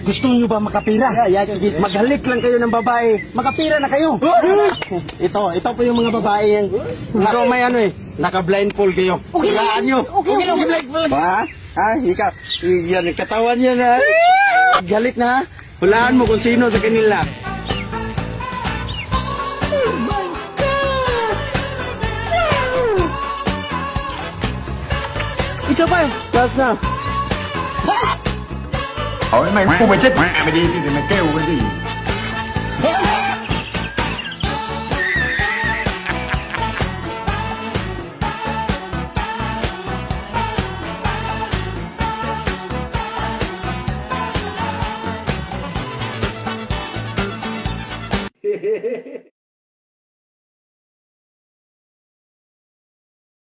Gusto niyo ba makapira? Sige. Maghalik lang kayo ng babae. Makapira na kayo. Ito po yung mga babae yan. Pero may ano eh, naka-blindfold kayo. Hulaan nyo. Okay, blindfold. Ha? Ha? Ikaw. Yan, katawan yan ha. Galit na ha. Hulaan mo kung sino sa kanila. Ito pa eh. Last na. Hỏi mày mày chết mẹ mày đi thì mày kêu cái gì? Hehehe